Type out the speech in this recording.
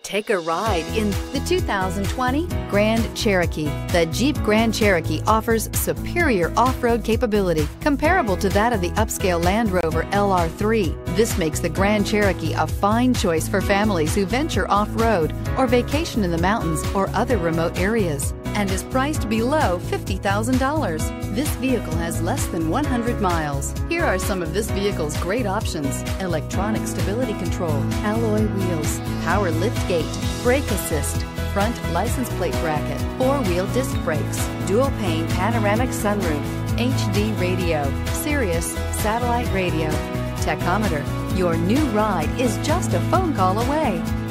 Take a ride in the 2020 Grand Cherokee. The Jeep Grand Cherokee offers superior off-road capability comparable to that of the upscale Land Rover LR3. This makes the Grand Cherokee a fine choice for families who venture off-road or vacation in the mountains or other remote areas, and is priced below $50,000. This vehicle has less than 100 miles. Here are some of this vehicle's great options: electronic stability control, alloy wheels, power lift gate, brake assist, front license plate bracket, four-wheel disc brakes, dual pane panoramic sunroof, HD radio, Sirius satellite radio, tachometer. Your new ride is just a phone call away.